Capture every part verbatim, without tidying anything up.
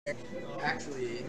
Actually.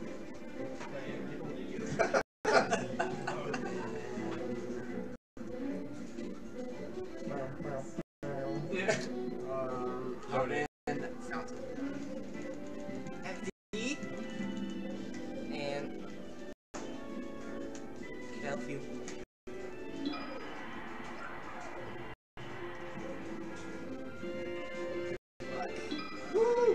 Yeah. Um, Ronan Fountain. F D and Kelfield. Woo!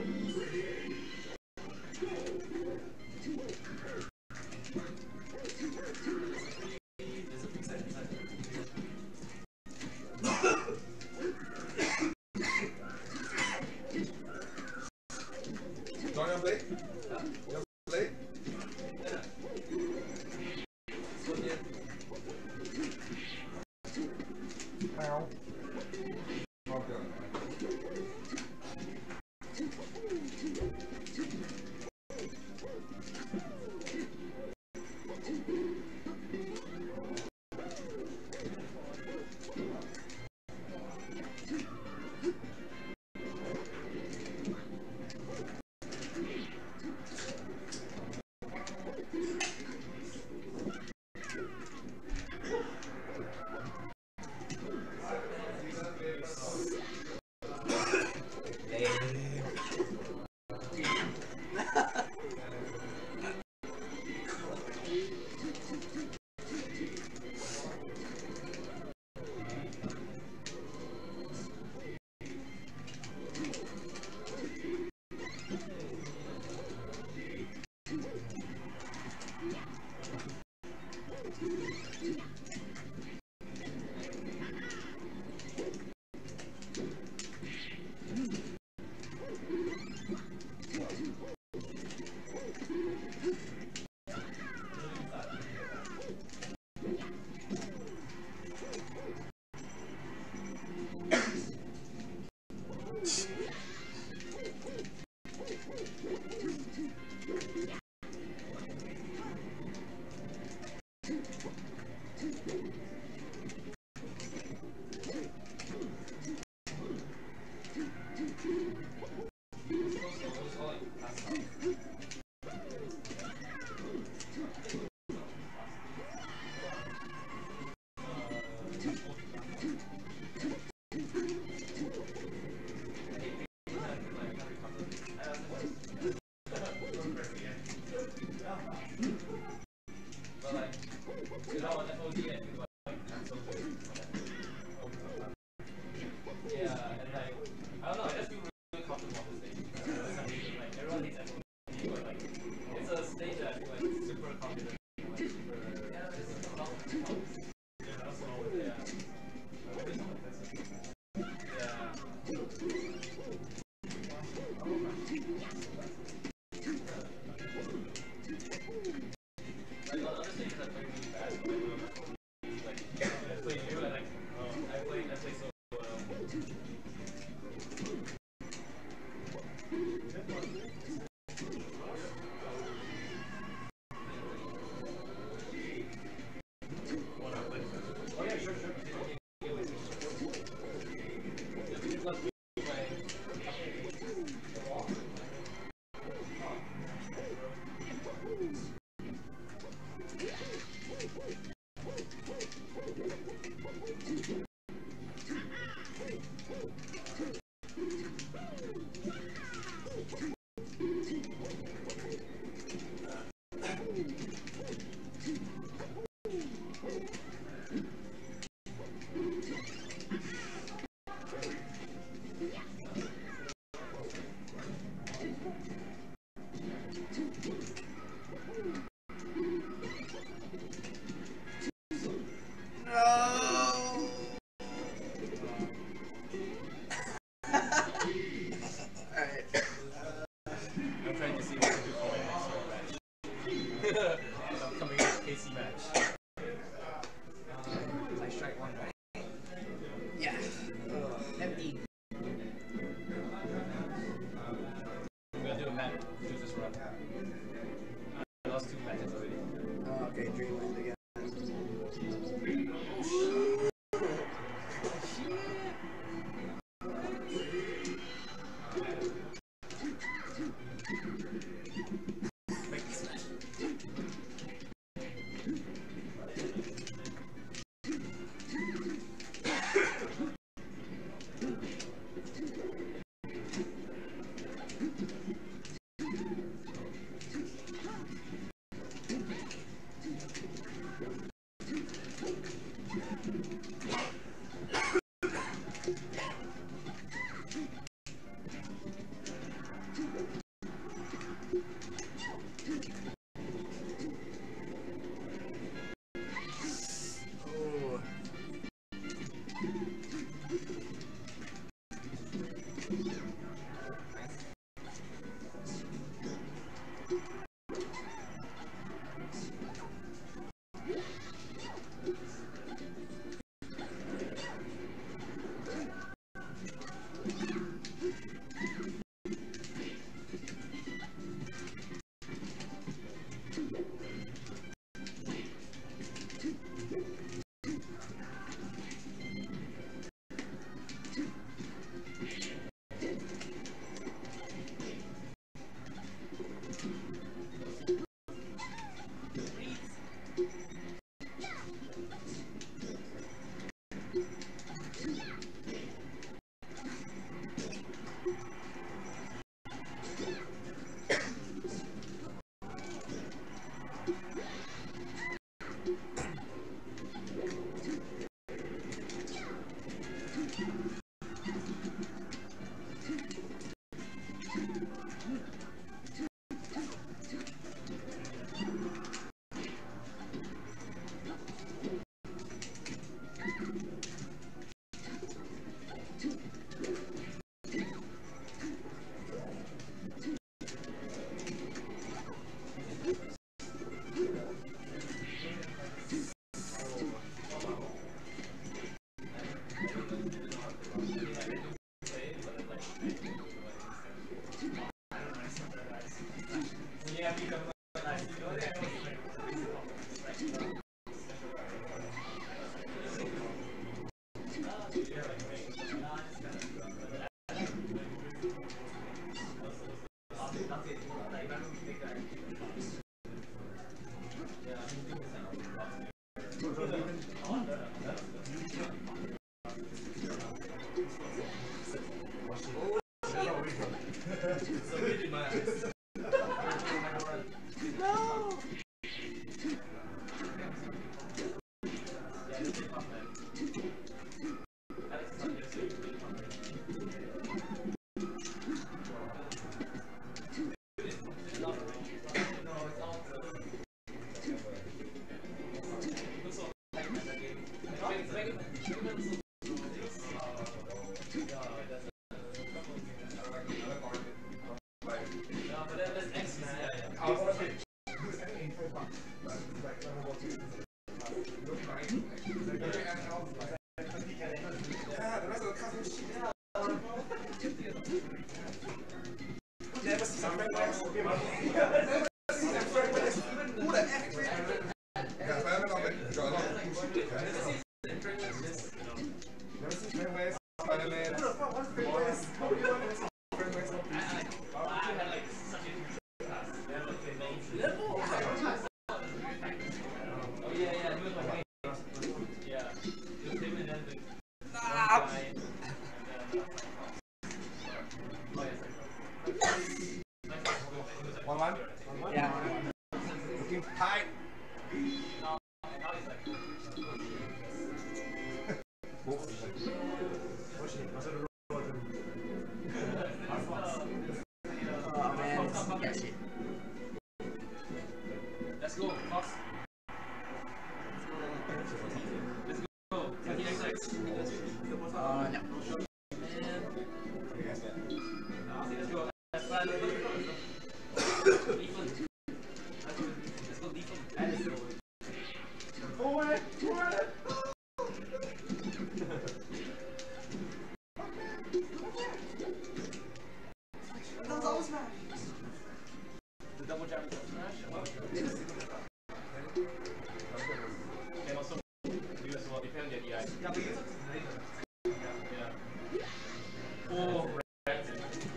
Don't you play? Huh? You play? Yeah. Ow. Okay. Upcoming K C match. I strike one guy. Yeah. Uh, empty. We're gonna do a match. Do this run. I lost two matches already. Oh, okay, Dreamland again. One one? Yeah. Looking tight. Oh man, it's, yeah, shit. Let's go, Fox. Let's go. twenty X X. Uh, no. Let's go. Let's go. Defund. Let's go defund. Forward! Forward! The double jab smash. And also you as well, depend on their D I. Yeah. Oh, red.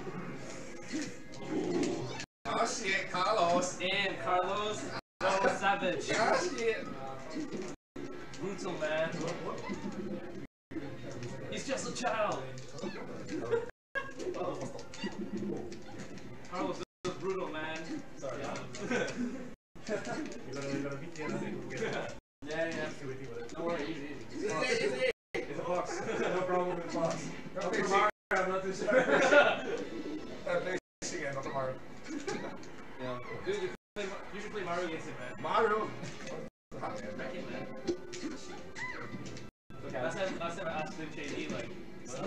Oh shit, Carlos! Damn, Carlos. That was savage. Oh shit! Brutal, man. He's just a child. Carlos is brutal, man. Sorry. Yeah, yeah. Don't worry, easy, easy. Easy, easy! It's a box. No problem with the box. Okay, Mario, I'm not too sure. I play again, not Mario. Yeah. Dude, you, play, you should play Mario against him, man. Mario! Back in, man. Okay, last time, last time I asked him J D, like,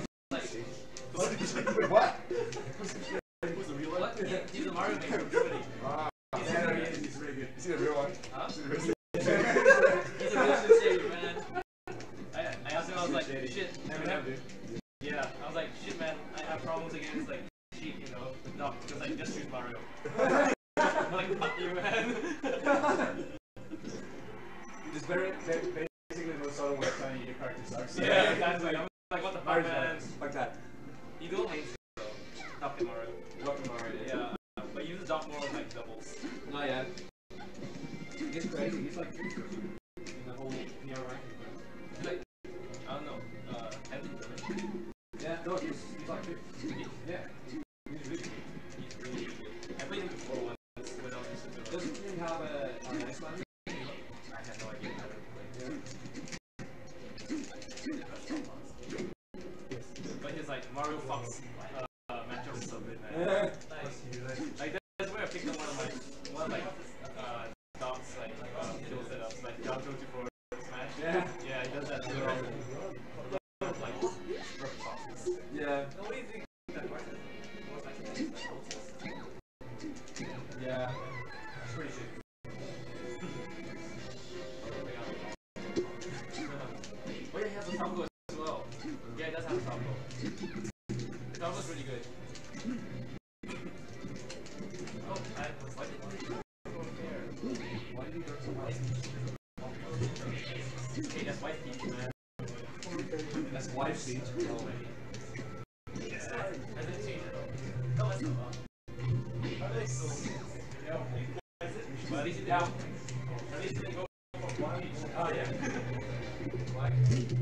like, What? Who's the real one? what? He, he's a Mario maker from Germany. Ah, He's Yeah, a he German. is. He's really good. you see the real one? Huh? See the real one? He's a Russian savior, man. I, I asked him, I was like, shit. Never man. know, dude. Yeah, I was like, shit, man. I have problems against like Sheik, you know, no, because I just choose Mario. I'm like, fuck you, man. Just very, very, basically the most subtle way of telling you your character sucks. Yeah, exactly. I'm like, what the fuck, Mario's man? like, like that. You do lane though. Doc Mario. Rock and Mario. Yeah, but you use Doc more on like doubles. Not yet. He's crazy. He's like fifth in the whole P R ranking. Like, I don't know. Uh, Anthony German. Yeah, no, he's, he's like fifth. Yeah. He's really good. He's really good. I played him before once when I was used to do it. Doesn't he have a, an Iceland? I had no idea how to play. But his like Mario Fox uh, uh, matchup is so good, man. Yeah. Like that's where I picked up one of my one of like uh Doc's like uh, kill setups, like down two four smash. Yeah. Yeah, he does that too. Like rough foxes. Yeah. What do you think that works? Yeah. It's pretty shit. Oh yeah, he has a combo as well. Yeah, he does have a combo. The combo's really good. Oh, I, why did he go there? Why did he go so high? Hey, that's white peach, man. That's wife seat. Oh, yeah. Has it changed at all? No, it's not. But at least you down. At least you didn't go for one. Oh yeah. Like.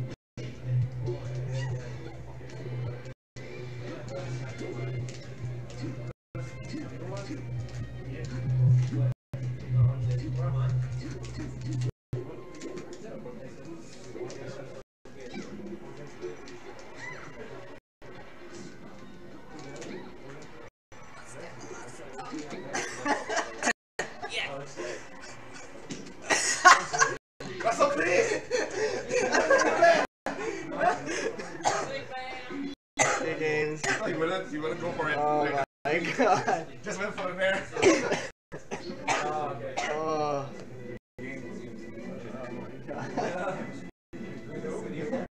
That's so clear! Three games. Oh, you wanna, you wanna go for it? Oh my god. Just went for it there.